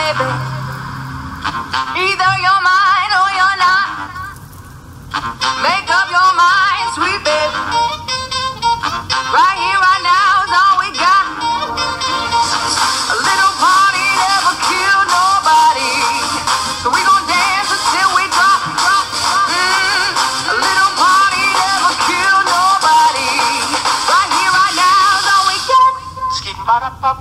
baby. Either you're mine or you're not. Make up your mind, sweet baby. Right here, right now is all we got. A little party never killed nobody. So we gon' dance until we drop. A little party never killed nobody. Right here, right now is all we got. Skip-ba-da-pop.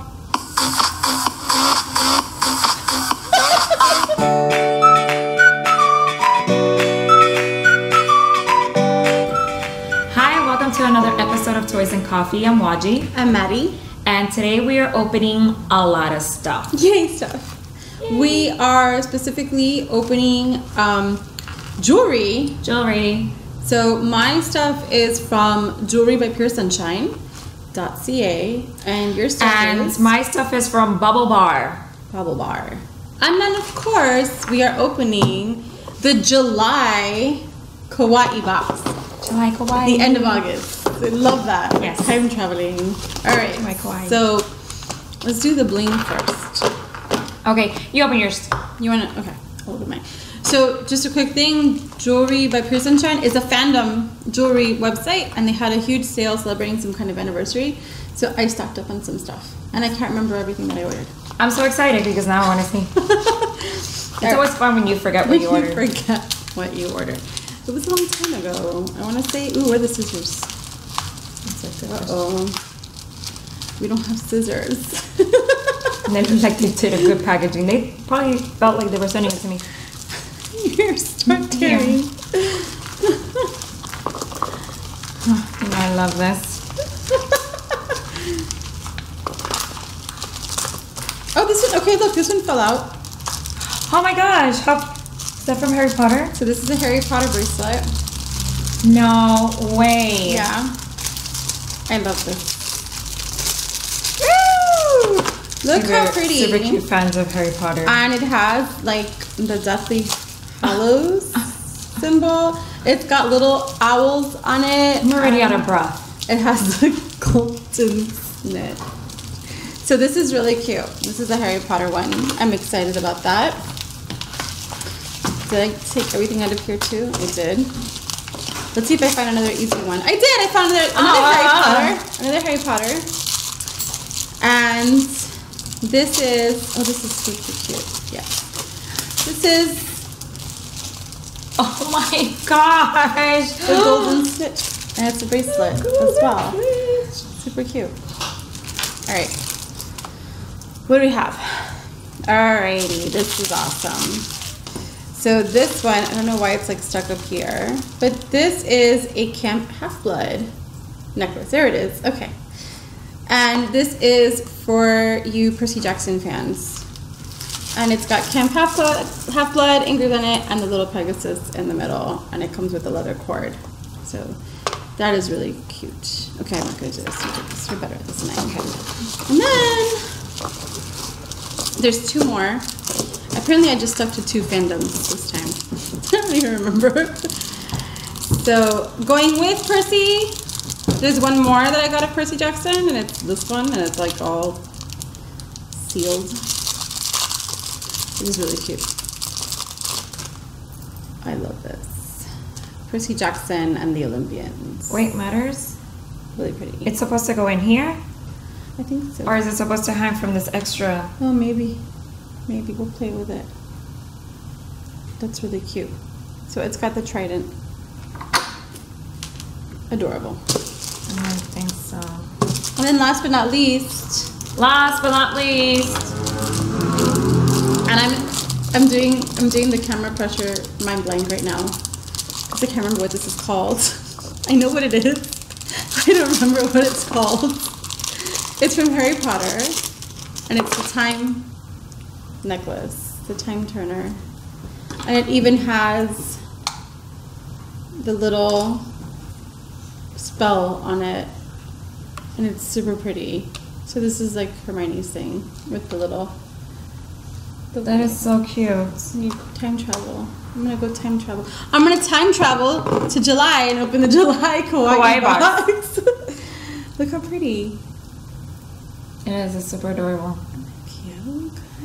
To another episode of Toys and Coffee. I'm Waji. I'm Madi. And today we are opening a lot of stuff. Yay, stuff. Yay. We are specifically opening jewelry. Jewelry. So my stuff is from Jewelry by PureSunshine.ca, and your stuff is? My stuff is from BaubleBar. BaubleBar. And then of course we are opening the July Kawaii Box. July Kawaii. The end of August. I love that. Yes. Time traveling. All right. July Kawaii. So let's do the bling first. Okay, you open yours. You wanna? Okay, I'll open mine. So just a quick thing. Jewelry by Pure Sunshine is a Fandom jewelry website, and they had a huge sale celebrating some kind of anniversary. So I stocked up on some stuff, and I can't remember everything that I ordered. I'm so excited because now I want to see. It's always fun when you forget what you ordered. Forget what you ordered. It was a long time ago. I want to say, ooh, where are the scissors? Uh-oh. We don't have scissors. And they look like they did a good packaging. They probably felt like they were sending it to me. Here, start tearing. I love this. Oh, this one, okay, look, this one fell out. Oh my gosh, is that from Harry Potter? So this is a Harry Potter bracelet. No way. Yeah. I love this. Woo! Look how pretty. Super cute fans of Harry Potter. And it has like the Deathly Hallows symbol. It's got little owls on it. I'm already out of breath. It has the golden snit. So this is really cute. This is a Harry Potter one. I'm excited about that. Did I take everything out of here too? I did. Let's see if I find another easy one. I did! I found another Harry Potter. And this is, oh, this is super cute. Yeah. This is, oh my gosh! the golden stitch. And it's a bracelet as well. Super cute. Alright. What do we have? Alrighty, this is awesome. So this one, I don't know why it's like stuck up here, but this is a Camp Half-Blood necklace. There it is. Okay. And this is for you Percy Jackson fans. And it's got Camp Half-Blood engraved on it and the little Pegasus in the middle. And it comes with a leather cord. So that is really cute. Okay, I'm not going to do this. You did this. You're better at this than I am. Okay. And then there's two more. Apparently I just stuck to two Fandoms this time. I don't even remember. So going with Percy, there's one more that I got of Percy Jackson, and it's this one, and it's like all sealed. It was really cute. I love this. Percy Jackson and the Olympians. Weight matters? Really pretty. It's supposed to go in here? I think so. Or is it supposed to hang from this extra? Oh, maybe. Maybe we'll play with it. That's really cute. So it's got the trident. Adorable. I think so. And then last but not least. And I'm doing the camera pressure mind blank right now. Because I can't remember what this is called. I know what it is. I don't remember what it's called. It's from Harry Potter. And it's the time necklace, the time turner, and it even has the little spell on it, and it's super pretty. So this is like Hermione's thing with the little. That is so cute. Need time travel. I'm gonna go time travel. I'm gonna time travel to July and open the July Kawaii Box. Look how pretty. It is. It's super adorable. Cute, guys.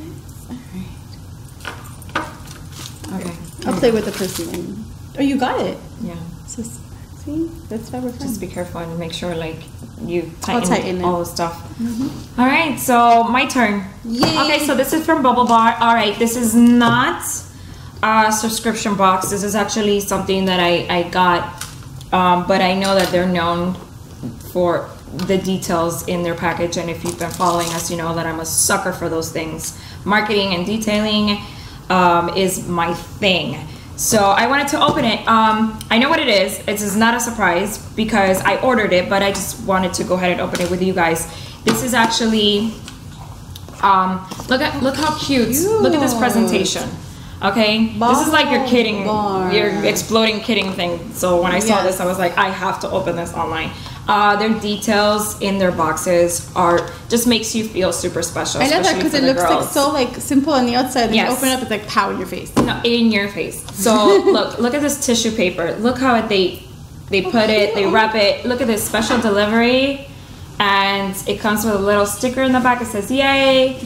Okay. I'll play with the first one. Oh, you got it. Yeah. So, see, that's why we're friends. Just be careful and make sure like you I'll tighten tighten it. all the stuff. All right, so my turn. Yay. Okay, so this is from BaubleBar. All right, this is not a subscription box. This is actually something that I got, but I know that they're known for the details in their package, and if you've been following us, you know that I'm a sucker for those things. Marketing and detailing is my thing. So I wanted to open it. I know what it is. It is not a surprise because I ordered it, but I just wanted to go ahead and open it with you guys. This is actually, look how cute. Look at this presentation. Okay, this is like your kidding, your exploding kidding thing. So when I saw this, I was like, I have to open this online. Their details in their boxes are just makes you feel super special. I love that because it looks girls. like so like simple on the outside. Then Yes. you open it up, it's like pow in your face. No, in your face. So look at this tissue paper. Look how they put it, they wrap it. Look at this special delivery, and it comes with a little sticker in the back. It says "Yay."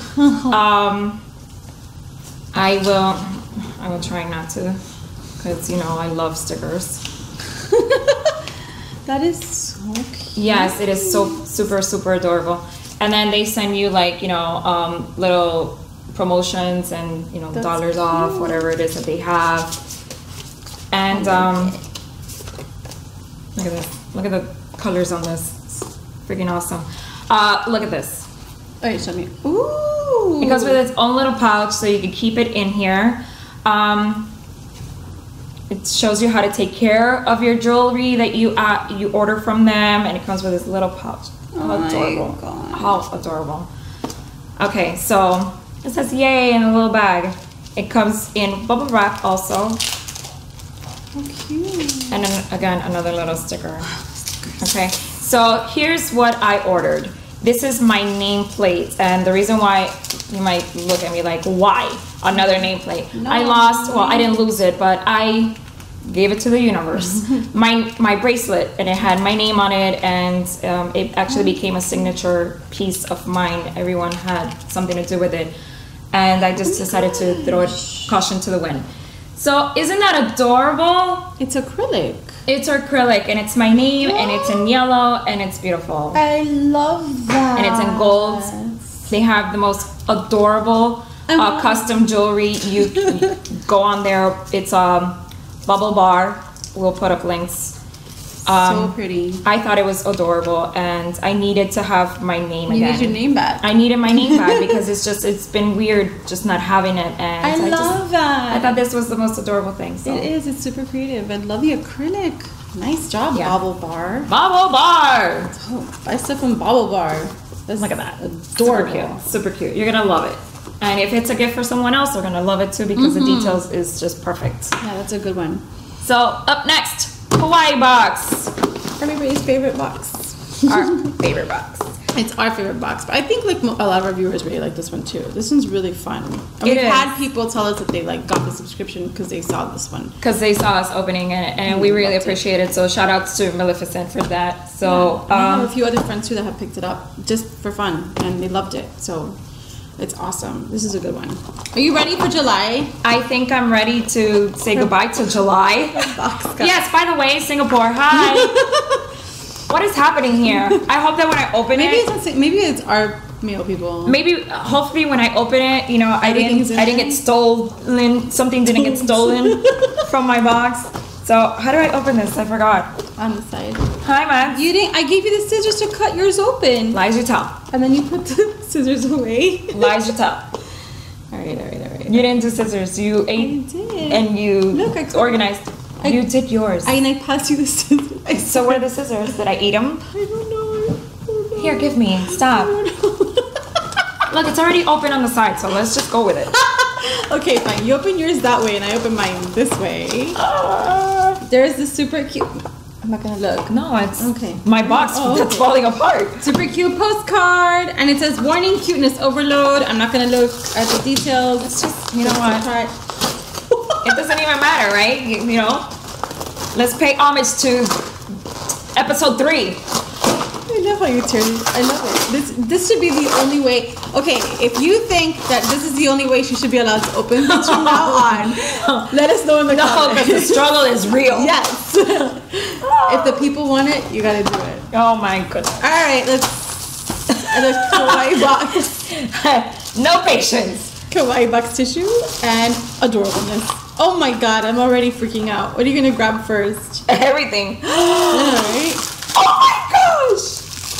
I will try not to, because you know I love stickers. That is so cute. Yes, it is so super adorable. And then they send you like, you know, little promotions and, you know, That's dollars off, whatever it is that they have. And look at this. Look at the colors on this. It's freaking awesome. Look at this. Oh, you showed me. Ooh. It comes with its own little pouch, so you can keep it in here. It shows you how to take care of your jewelry that you order from them, and it comes with this little pouch. How adorable! How adorable! Okay, so it says "Yay" in a little bag. It comes in bubble wrap also. How cute. And then again another little sticker. Okay, so here's what I ordered. This is my nameplate, and the reason why you might look at me like, why another nameplate? No. I lost, well, I didn't lose it, but I gave it to the universe. my bracelet, and it had my name on it, and it actually became a signature piece of mine. Everyone had something to do with it, and I just decided to throw it caution to the wind. So isn't that adorable? It's acrylic. It's acrylic, and it's my name, and it's in yellow, and it's beautiful. I love that. And it's in gold. They have the most adorable custom jewelry. You go on there. It's BaubleBar. We'll put up links. So pretty. I thought it was adorable, and I needed to have my name again. You need your name back. I needed my name back because it's been weird just not having it, and I love that. I thought this was the most adorable thing. So. It is. It's super creative. I love the acrylic. Nice job, Yeah. BaubleBar. BaubleBar. Oh, buy stuff from BaubleBar. Look at that. Adorable. Super cute. Super cute. You're gonna love it. And if it's a gift for someone else, they're gonna love it too because the details is just perfect. Yeah, that's a good one. So up next, Kawaii Box. Everybody's favorite box. Our favorite box. It's our favorite box, but I think like a lot of our viewers really like this one too. This one's really fun. And we've had people tell us that they like got the subscription because they saw this one. Because they saw us opening it, and we really appreciate it. So shout outs to Maleficent for that. So I have a few other friends too that have picked it up just for fun, and they loved it. So it's awesome. This is a good one. Are you ready for July? I think I'm ready to say goodbye to July. Yes, by the way, Singapore, hi. What is happening here? I hope that when I open Maybe it's our male people. Maybe, hopefully, when I open it, you know, I didn't get stolen. Something didn't get stolen from my box. So how do I open this? I forgot. On the side. Hi, Max. You didn't. I gave you the scissors to cut yours open. Lies you tell. And then you put the scissors away. Lies you tell. All right. You didn't do scissors. You ate did. and you Look, I organized. You did yours. And I passed you the scissors. So where are the scissors? Did I eat them? I don't know. Here, give me. Stop. Look, it's already open on the side, so let's just go with it. Okay, fine. You open yours that way, and I open mine this way. There's the super cute. I'm not gonna look. No, it's okay. My box that's falling apart. Super cute postcard, and it says "Warning: Cuteness Overload." I'm not gonna look at the details. It's just, you know what? It doesn't even matter, right? You know. Let's pay homage to episode 3. I love how you turn. I love it. This should be the only way. Okay, if you think that this is the only way she should be allowed to open things from now on, let us know in the comments. because the struggle is real. Yes. If the people want it, you gotta do it. Oh my goodness. All right, let's. The Kawaii Box. No patience. Kawaii Box tissue and adorableness. Oh my god, I'm already freaking out. What are you gonna grab first? Everything. Alright. Oh my gosh!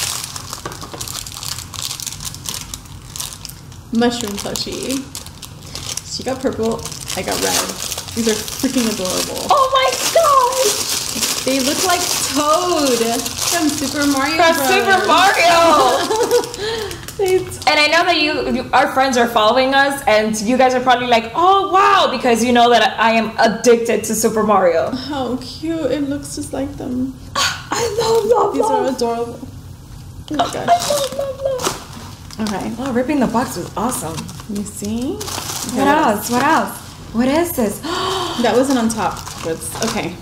Mushroom plushie. She got purple, I got red. These are freaking adorable. Oh my gosh! They look like Toad from Super Mario From Bros. Super Mario! And I know that you, our friends are following us, and you guys are probably like, oh wow, because you know that I am addicted to Super Mario. How cute, it looks just like them. I love These are adorable. Oh my gosh. love. Okay. Oh, ripping the box was awesome. Let me see. What else? What else? What is this? That wasn't on top. But okay.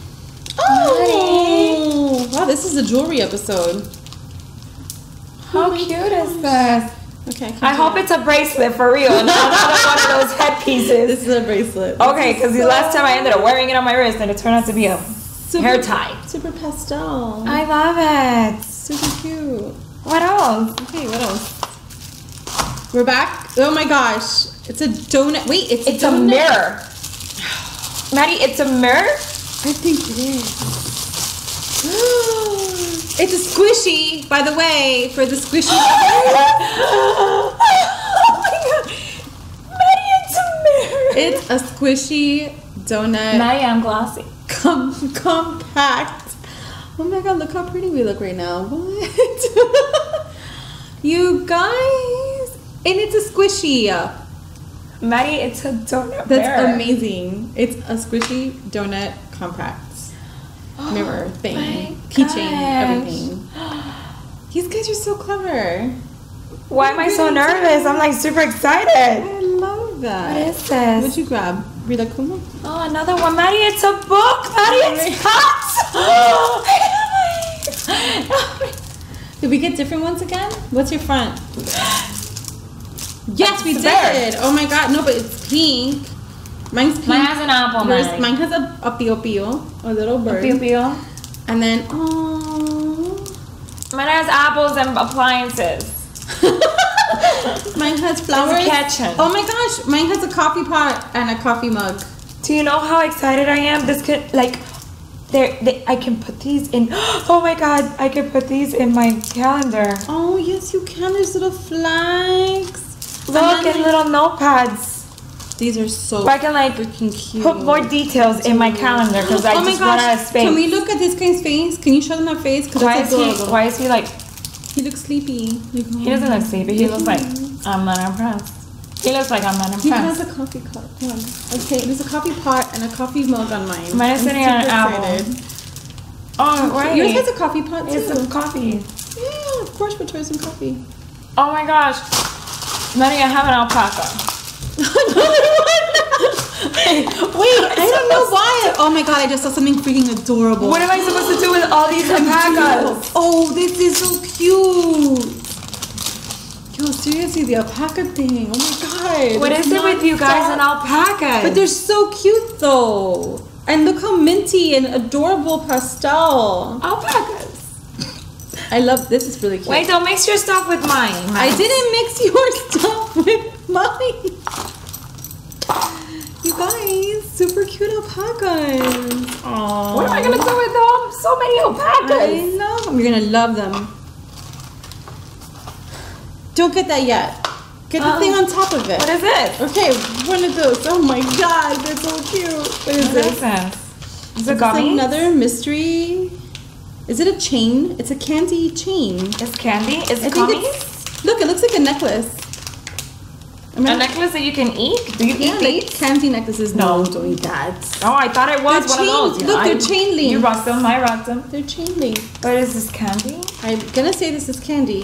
Oh! Wow, this is a jewelry episode. How cute is this? Okay. I hope it's a bracelet for real, not another one of those headpieces. This is a bracelet. Okay, because the last time I ended up wearing it on my wrist, and it turned out to be a hair tie. Super pastel. I love it. Super cute. What else? Okay, what else? We're back. Oh my gosh. It's a donut. Wait, it's a donut? mirror. Maddie, it's a mirror? I think it is. It's a squishy, by the way, for the squishy. Oh my god. Maddie, it's a mirror. It's a squishy donut. Maddie, I'm glossy. Compact. Oh my god, look how pretty we look right now. What? You guys. And it's a squishy. Maddie, it's a donut That's mirror. amazing. It's a squishy donut compact mirror thing. my Keychain, gosh. everything. These guys are so clever. Why am I so nervous? I'm like super excited. I love that. What is this? What'd you grab? Rita Kuma? Oh, another one. Maddie, it's a book. Maddie, it's hot. Did we get different ones again? What's your front? Yes, we It's a did. bear. Oh my god, no, but it's pink. Mine's pink. Mine has an apple, Yours- Maddie. Mine has a pio pio, a little bird. Pew pew. And then, oh, Mine has apples and appliances. mine has flowers. It's a kitchen. Oh my gosh, mine has a coffee pot and a coffee mug. Do you know how excited I am? This could, like, I can put these in. Oh my god, I can put these in my calendar. Oh yes, you can. There's little flags. Look, and little notepads. These are so I can like freaking cute. put more details in my calendar because I Oh my just run out of gosh, space. can we look at this guy's face? Can you show them that face? Because Why that's is adorable. he? Why is he like? He looks sleepy. Like, He doesn't look sleepy. He looks like I'm not impressed. He looks like I'm not He has impressed. a coffee cup. Come on. Okay, there's a coffee pot and a coffee mug on mine. Mine is I'm sitting on an super apple. excited. Oh wait, Yours has a coffee pot too. it's a coffee. Yeah, of course we'll try some coffee. Oh my gosh, Maddie, I have an alpaca. Wait, I don't know why. Oh my god, I just saw something freaking adorable. What am I supposed to do with all these alpacas? Oh, this is so cute. Yo, seriously, the alpaca thing. Oh my god. What it's is it with you guys and alpacas? But they're so cute though. And look how minty and adorable pastel. alpacas. I love this. Is really cute. Wait, don't mix your stuff with mine. I didn't mix your stuff with mine. You guys, super cute alpacas. Aww. What am I gonna do with them? So many I alpacas. love them. You're gonna love them. Don't get that yet. Get the thing on top of it. What is it? Okay, one of those. Oh my god, they're so cute. What is What this? is this? Is it It's gummy? another mystery. Is it a chain? It's a candy chain. It's candy? Is I it think gummy? it's. Look, it looks like a necklace. A necklace that you can eat? Do you Yeah, eat like these? candy necklaces. No, don't eat that. Oh, I thought it was They're one of those. chain- look, they're chain link. You rocked them, I rocked them. They're chain link. What is this, candy? I'm gonna say this is candy.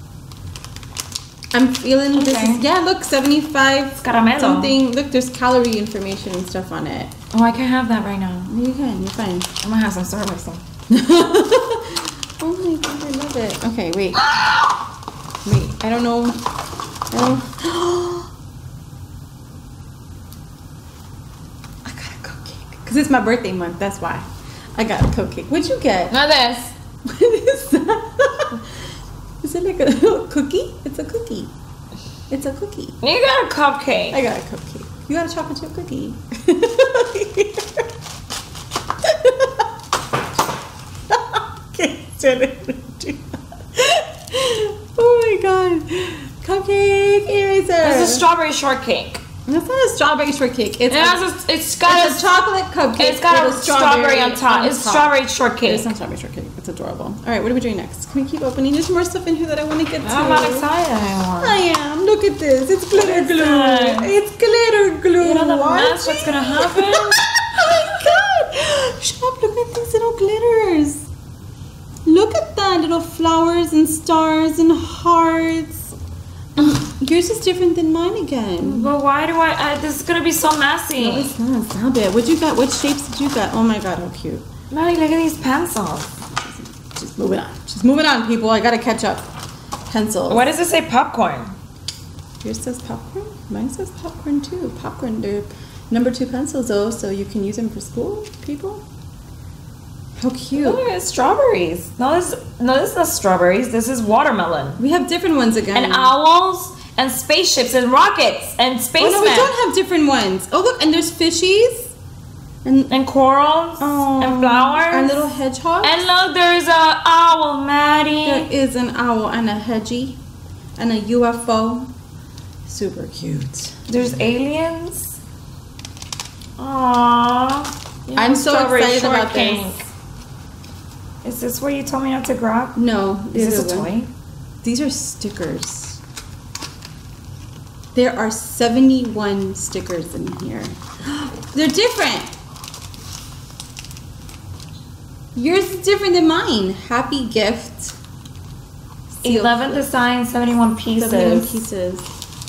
I'm feeling this Okay. is, yeah, look, 75 Caramelo. something. Look, there's calorie information and stuff on it. Oh, I can't have that right now. You can, you're fine. I'm gonna have some Starbucks though. Oh my god, I love it. Okay, wait. Wait, I don't know. I got a cupcake. Because it's my birthday month, that's why. I got a cupcake. What'd you get? Not this. What is that? Is it like a little cookie? It's a cookie. It's a cookie. You got a cupcake. I got a cupcake. You got a chocolate chip cookie. Oh my god. Cupcake eraser. This is a strawberry shortcake. That's not a strawberry shortcake. It's got a chocolate cupcake. It's got with a strawberry on top. It's strawberry shortcake. It's not strawberry shortcake. It's adorable. All right, what are we doing next? Can we keep opening? There's more stuff in here that I want to get to. I'm not excited anymore. I am. Look at this. It's glitter glue. It's glitter glue. You know the mess that's gonna happen? Oh my god! Shut up! Look at these little glitters. Look at that, little flowers and stars and hearts. Yours is different than mine again. But why do this is gonna be so messy. No, it's not. Stop it. What you got? What shapes did you got? Oh my god, how cute. Maddie, look at these pencils. Just moving on. Just moving on, people. I gotta catch up. Pencils. Why does it say popcorn? Yours says popcorn? Mine says popcorn too. Popcorn. They're #2 pencils though, so you can use them for school, people. How cute. Look, it's strawberries. No, this is not strawberries. This is watermelon. We have different ones again. And owls and spaceships and rockets and spacemen. Oh no, we don't have different ones. Oh look, and there's fishies. And corals and flowers. And little hedgehogs. And look, there's a owl, Maddie. There is an owl and a hedgie and a UFO. Super cute. There's aliens. Aww. I'm so excited about this. Is this where you told me not to grab? No. Is this a toy? These are stickers. There are 71 stickers in here. They're different. Yours is different than mine. Happy gift. 11 design, 71 pieces. 71 pieces.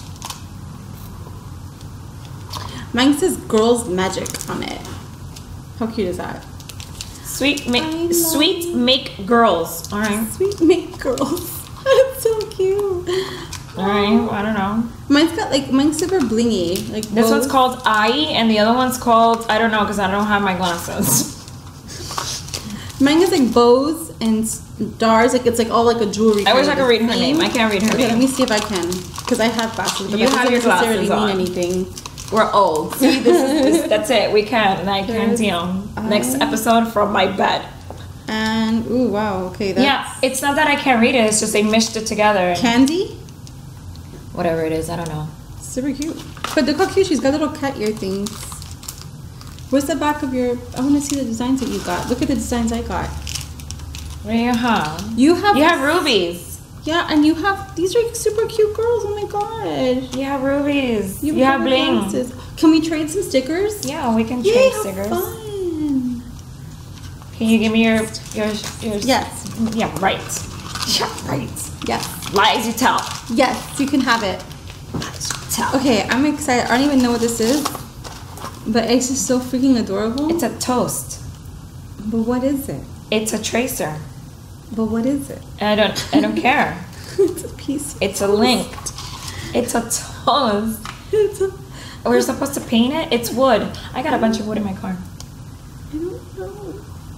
Mine says Girls Magic on it. How cute is that? Sweet make girls. All right. Sweet make girls. That's so cute. All right. I don't know. Mine's super blingy. Like this bows. one's called Ai, and the other one's called I don't know because I don't have my glasses. Mine is like bows and stars. Like it's like all like a jewelry. I wish I could read her name. I can't read her Okay, name. let me see if I can. Because I have glasses. But You that have doesn't your necessarily glasses mean on. anything. We're old. See, that's it. We can, and I can see them. Next episode from my bed. And ooh, wow. Okay, that's Yeah, it's not that I can't read it. It's just they meshed it together. candy. Whatever it is, I don't know. Super cute. But look how cute. She's got little cat ear things. Where's the back of your? I want to see the designs that you got. Look at the designs I got. What do you have? You have rubies. Yeah, and you have these are super cute girls. Oh my god. You have rubies. You have have bling. glasses. Can we trade some stickers? Yeah, we can Yay, trade how stickers. fun. Can you give me your Yes. Yeah, right. Yeah, right. Yes. Lie as you tell. Yes, you can have it. Tell. Okay, I'm excited. I don't even know what this is, but it's just so freaking adorable. It's a toast. But what is it? It's a tracer. But what is it? I don't care. It's a piece. It's a link. It's a toast. It's a. We're supposed to paint it? It's wood. I got a bunch of wood in my car. I don't know.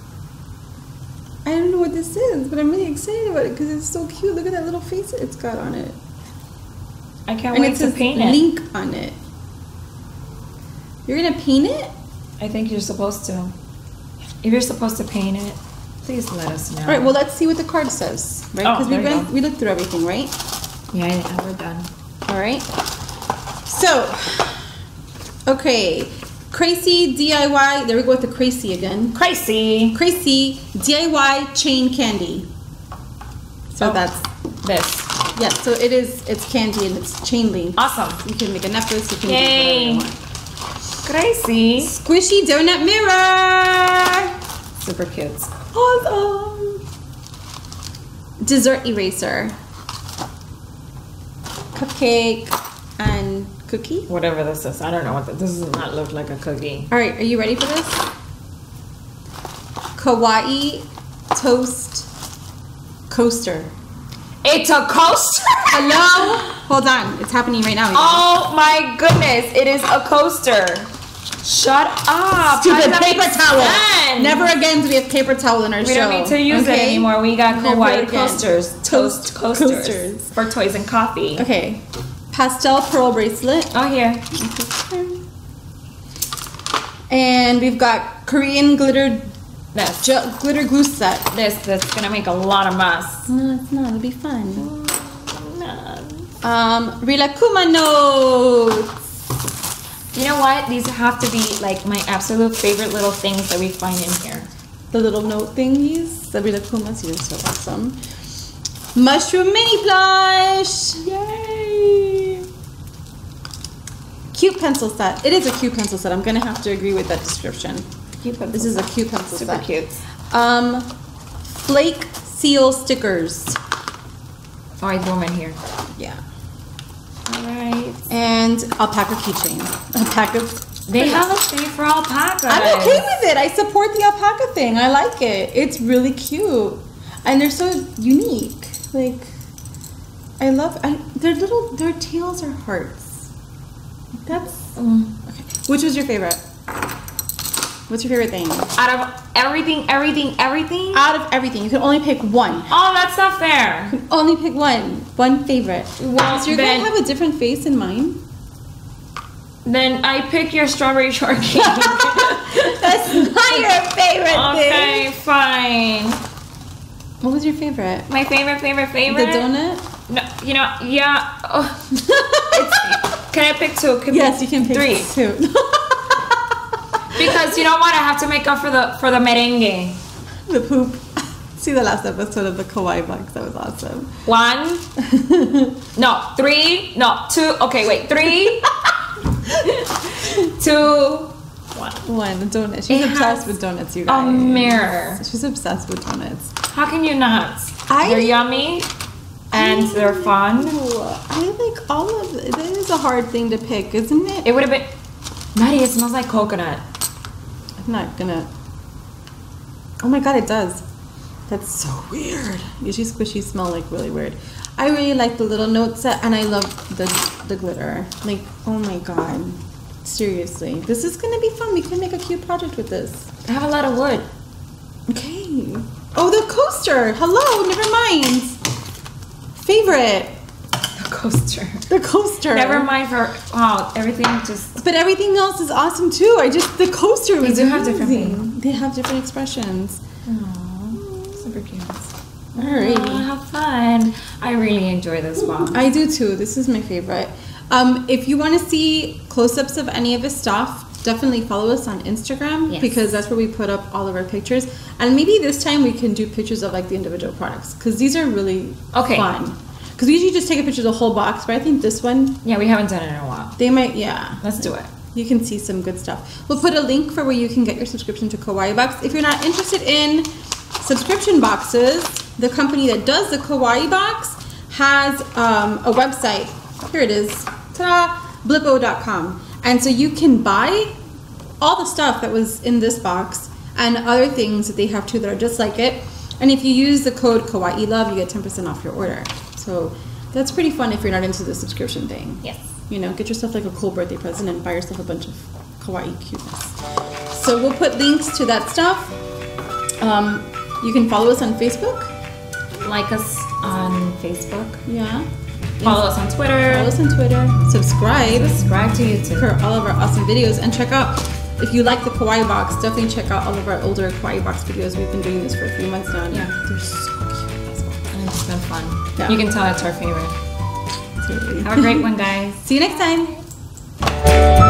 I don't know what this is, but I'm really excited about it because it's so cute. Look at that little face it's got on it. I can't And wait it to says paint it. link on it. You're gonna paint it? I think you're supposed to. If you're supposed to paint it, please let us know. All right. Well, let's see what the card says, right? Oh, Because there you go. we looked through everything, right? Yeah, we're done. All right. So, okay, Crazy DIY. There we go with the crazy again. Crazy. Crazy DIY chain candy. So Oh. that's This. yeah. So it is. It's candy and it's chain link. Awesome. You can make a necklace. You can do Yay. whatever you want. Crazy. Squishy donut mirror. Super cute. Awesome. Dessert eraser. Cupcake and cookie. Whatever this is. I don't know what this does not look like a cookie. All right, are you ready for this? Kawaii toast Coaster. It's a coaster. Hello? Hold on. It's happening right now. Oh my goodness. It is a coaster. Shut up. Stupid paper towel. Sense? Never again do we have paper towel in our show. We don't need to use it anymore. We got Never kawaii again. coasters. Toast coasters. For toys and coffee. Okay. Pastel pearl bracelet. Oh, here. And we've got Korean glitter glitter glue set. That's gonna make a lot of mess. No, it's not. It'll be fun. Rilakuma notes. You know what? These have to be like my absolute favorite little things that we find in here. The little note thingies. The Rilakumas. These are so awesome. Mushroom mini plush. Yay! Cute pencil set. It is a cute pencil set. I'm gonna have to agree with that description. This is a cute pencil set. Super cute. Flake seal stickers. Oh, I threw them in here. Yeah. Alright. And alpaca keychain. Alpaca. They have a thing for alpacas. I'm okay with it. I support the alpaca thing. I like it. It's really cute. And they're so unique. Like, I love, their tails are hearts. That's, okay. Which was your favorite? What's your favorite thing? Out of everything? Out of everything. You can only pick one. Oh, that's not fair. You can only pick one. One favorite. Well, so you're going to have a different face in mine? Then I pick your strawberry shortcake. That's not your favorite thing. Okay, fine. What was your favorite? My favorite? The donut? No, you know, yeah. Oh. Can I pick two? Yes, you can pick 3. 2. Because you know what? I have to make up for the merengue. The poop. See the last episode of the Kawaii Box. That was awesome. 1. No, 3. No, 2. Okay, wait. 3. 2. 1. The donut. She's obsessed with donuts, you guys. A mirror. She's obsessed with donuts. How can you not? They're yummy and they're fun. I like all of it. That is a hard thing to pick, isn't it? It would have been. Maddie, it smells like coconut. I'm not gonna. Oh my god, it does. That's so weird. Usually squishies smell like really weird. I really like the little note set, and I love the glitter. Like, oh my god. Seriously. This is gonna be fun. We can make a cute project with this. I have a lot of wood. Okay. Oh, the coaster. Hello, never mind. Favorite. The coaster. The coaster. Never mind for everything just. But everything else is awesome too. The coaster was They do have different amazing. things. They have different expressions. Aww, super cute. Alright. Have fun. I really enjoy this box. I do too. This is my favorite. If you want to see close-ups of any of his stuff, definitely follow us on Instagram, because that's where we put up all of our pictures. And maybe this time we can do pictures of like the individual products, because these are really fun. Because we usually just take a picture of the whole box, but I think this one... Yeah, we haven't done it in a while. They might, Let's do it. You can see some good stuff. We'll put a link for where you can get your subscription to Kawaii Box. If you're not interested in subscription boxes, the company that does the Kawaii Box has a website. Here it is. Ta-da! Blippo.com. And so you can buy all the stuff that was in this box and other things that they have too that are just like it. And if you use the code Kawaii Love, you get 10% off your order. So that's pretty fun if you're not into the subscription thing. Yes. You know, get yourself like a cool birthday present and buy yourself a bunch of kawaii cuteness. So we'll put links to that stuff. You can follow us on Facebook. Like us on Facebook. Yeah. Follow us on Twitter. Follow us on Twitter. Subscribe. Subscribe to YouTube for all of our awesome videos. And check out, if you like the Kawaii Box, definitely check out all of our older Kawaii Box videos. We've been doing this for a few months now. Yeah. They're so cute as well. And it's been fun. Yeah. You can tell it's our favorite. Totally. Have a great one, guys. See you next time.